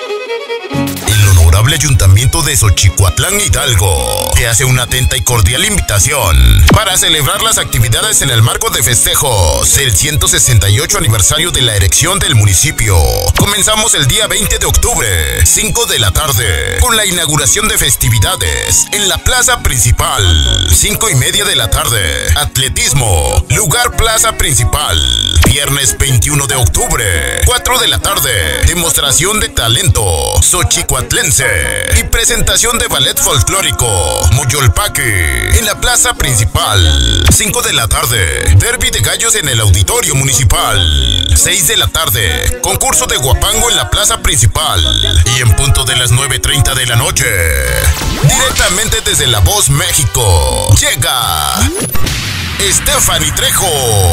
El honorable Ayuntamiento de Xochicuatlán, Hidalgo, te hace una atenta y cordial invitación para celebrar las actividades en el marco de festejos del 168 aniversario de la erección del municipio. Comenzamos el día 20 de octubre, 5 de la tarde, con la inauguración de festividades en la plaza principal. 5:30 de la tarde, atletismo, lugar plaza principal. Viernes 21 de octubre, 4 de la tarde, demostración de talento xochicuatlense y presentación de ballet folclórico Moyolpaque en la plaza principal. 5 de la tarde, derbi de gallos en el auditorio municipal. 6 de la tarde, concurso de guapango en la plaza principal. Y en punto de las 9:30 de la noche, directamente desde La Voz México, llega Stephanie Trejo.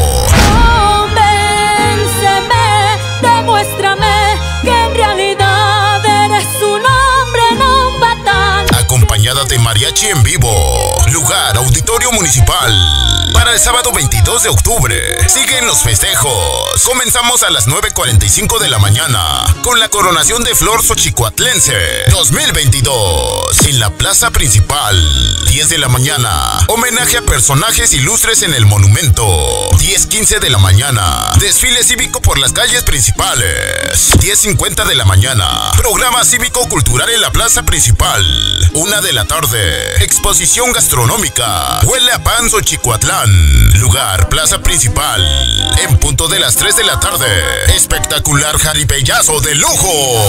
Convénceme, demuéstrame que en realidad eres un hombre, no un patán. Acompañada de mariachi en vivo. Lugar, auditorio municipal. Para el sábado 22 de octubre, siguen los festejos. Comenzamos a las 9:45 de la mañana con la coronación de Flor Xochicuatlense 2022 en la plaza principal. 10 de la mañana, homenaje a personajes ilustres en el monumento. 10:15 de la mañana, desfile cívico por las calles principales. 10:50 de la mañana, programa cívico-cultural en la plaza principal. 1 de la tarde, exposición gastronómica Huele a Pan Xochicuatlán. Lugar, plaza principal. En punto de las 3 de la tarde, espectacular jaripellazo de lujo.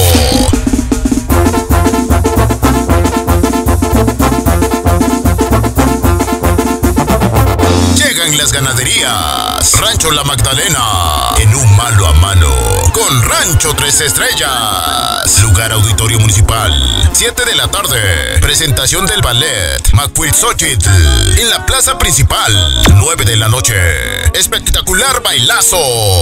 Llegan las ganaderías Rancho La Magdalena en un mano a mano con Rancho 3 Estrellas. Lugar, auditorio municipal. 7 de la tarde, presentación del ballet Macuilxochitl en la plaza principal. 9 de la noche, espectacular bailazo.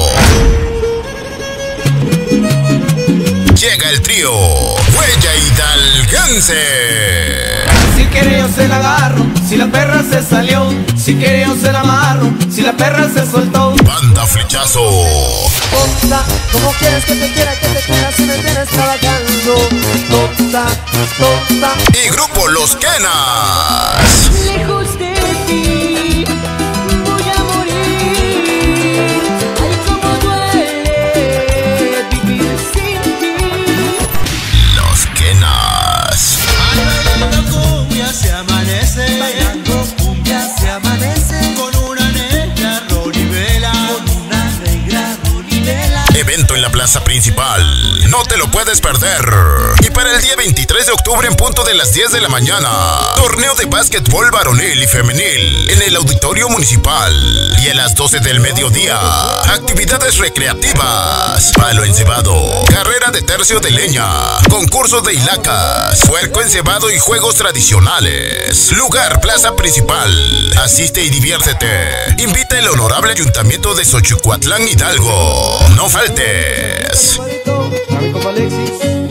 Llega el trío Huella Hidalguense. Si quiere yo se la agarro, si la perra se salió. Si quiere yo se la amarro, si la perra se soltó. Banda Flechazo. Tonta, ¿cómo quieres que te quiera si me tienes trabajando? Tonta, tonta. Y grupo Los Quenas. Lejos de ti voy a morir. Ay, cómo duele vivir sin ti. Los Quenas. Bailando cumbia se amanece, bailando cumbia se amanece, con una negra ronivela, con una negra ronivela. Evento en la plaza principal. No te lo puedes perder. Y para el día 23 de octubre en punto de las 10 de la mañana, torneo de básquetbol varonil y femenil en el auditorio municipal. Y a las 12 del mediodía, actividades recreativas, palo encebado, carrera de tercio de leña, concurso de hilacas, puerco encebado y juegos tradicionales. Lugar, plaza principal. Asiste y diviértete. Invita el honorable Ayuntamiento de Xochicuatlán, Hidalgo. No faltes. A mi compa Alexis.